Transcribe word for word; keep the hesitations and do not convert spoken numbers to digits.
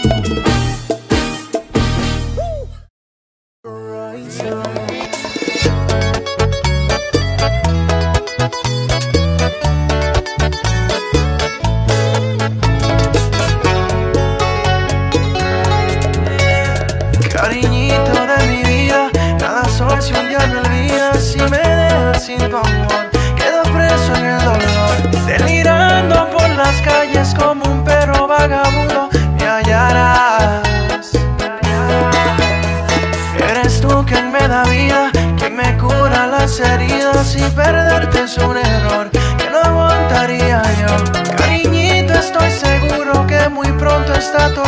Cariñito de mi vida, cada sol si un día me olvidas, si me dejas sin tu amor, quedo preso en el dolor, delirando por las calles como un perro vagabundo, me hallarás. Eres tú quien me da vida, quien me cura las heridas, y perderte es un error que no aguantaría yo. Cariñito, estoy seguro que muy pronto está todo